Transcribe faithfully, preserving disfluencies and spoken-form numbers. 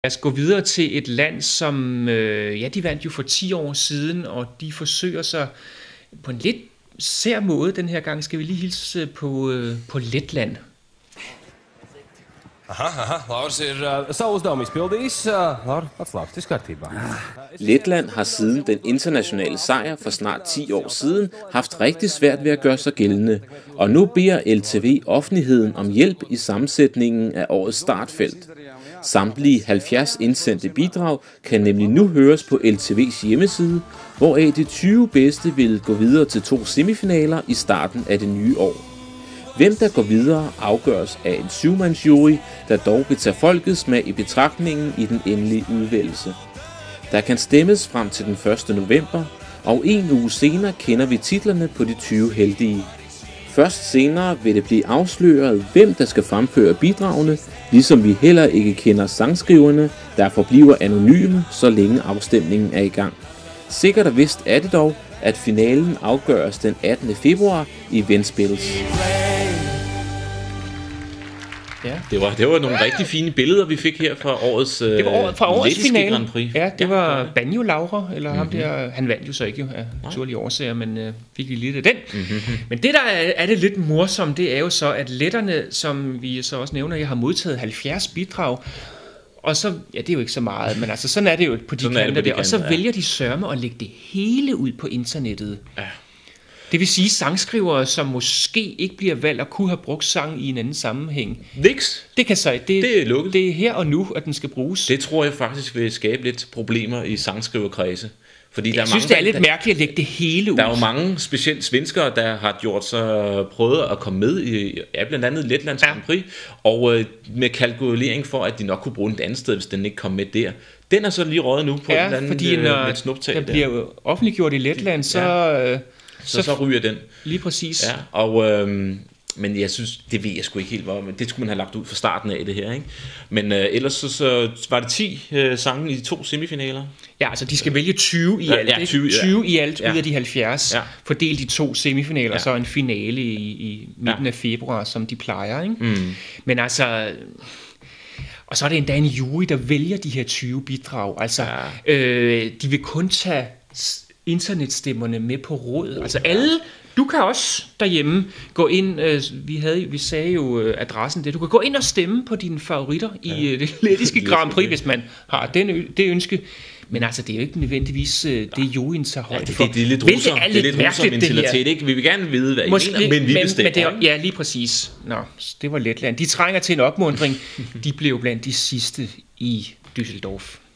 Lad os gå videre til et land, som øh, ja, de vandt jo for ti år siden, og de forsøger sig på en lidt sær måde den her gang. Skal vi lige hilse på, øh, på Letland. Aha, aha, Lauris ir uh, savu uzdevumu izpildījis. Uh, Laura, atslābst, viss kārtībā. Letland har siden den internationale sejr for snart ti år siden haft rigtig svært ved at gøre sig gældende, og nu beder L T V offentligheden om hjælp i sammensætningen af årets startfelt. Samtlige halvfjerds indsendte bidrag kan nemlig nu høres på L T V's hjemmeside, hvoraf de tyve bedste vil gå videre til to semifinaler i starten af det nye år. Hvem der går videre afgøres af en syvmandsjury, der dog vil tage folkets smag i betragtningen i den endelige udvælgelse. Der kan stemmes frem til den første november, og en uge senere kender vi titlerne på de tyve heldige. Først senere vil det blive afsløret, hvem der skal fremføre bidragene, ligesom vi heller ikke kender sangskriverne, der forbliver anonyme, så længe afstemningen er i gang. Sikkert og vist er det dog, at finalen afgøres den attende februar i Ventspils. Ja. Det var, det var nogle rigtig fine billeder, vi fik her fra årets Det var året, fra årets finale. Grand Prix. Ja, det ja, var Banjo Laura, eller mm-hmm. ham der. Han vandt jo så ikke af naturlige årsager, men øh, fik vi lidt af den. Mm-hmm. Men det, der er, er det lidt morsomt, det er jo så, at letterne, som vi så også nævner, jeg har modtaget halvfjerds bidrag. Og så, ja, det er jo ikke så meget, men altså sådan er det jo på de kanter der. De og så ja. vælger de sørme at lægge det hele ud på internettet. Ja. Det vil sige sangskrivere, som måske ikke bliver valgt og kunne have brugt sang i en anden sammenhæng. Niks. Det kan så, det, det er lukket. Det er her og nu, at den skal bruges. Det tror jeg faktisk vil skabe lidt problemer i sangskriverkredse. Fordi jeg der er synes, mange, det er lidt der, mærkeligt at lægge det hele ud. Der er jo mange, specielt svenskere, der har gjort sig prøvet at komme med i ja, blandt andet Letlands Grand Prix, og øh, med kalkulering for, at de nok kunne bruge den andet sted, hvis den ikke kom med der. Den er så lige røget nu på ja, et andet fordi når øh, snuptag. Der bliver jo offentliggjort i Letland, så... Ja. Øh, så, så, så ryger den. Lige præcis. Ja, og... Øh, men jeg synes, det ved jeg sgu ikke helt, hvor, men det skulle man have lagt ud fra starten af det her, ikke? Men øh, ellers så, så var det ti øh, sange i de to semifinaler. Ja, altså de skal vælge tyve i ja, alt, ja, tyve, ja. tyve i alt ja. ud af de halvfjerds, ja. Fordelt de to semifinaler, ja. Så en finale i, i midten ja. af februar, som de plejer, ikke? Mm. Men altså... Og så er det endda en jury, der vælger de her tyve bidrag. Altså, ja. øh, de vil kun tage internetstemmerne med på råd. Altså alle... Du kan også derhjemme gå ind, øh, vi, havde, vi sagde jo øh, adressen det, du kan gå ind og stemme på dine favoritter ja. i øh, det lettiske Grand Prix, hvis man har den, det ønske. Men altså, det er jo ikke nødvendigvis øh, det, juryen tager højde ja, for. Det, det er lidt russere, det er lidt mærkeligt, mentalitet, ikke? Vi vil gerne vide, hvad Måske, I mener, men vi men, bestemmer. Men det er, ja, lige præcis. Nå, det var Letland. De trænger til en opmuntring. De blev blandt de sidste i Düsseldorf.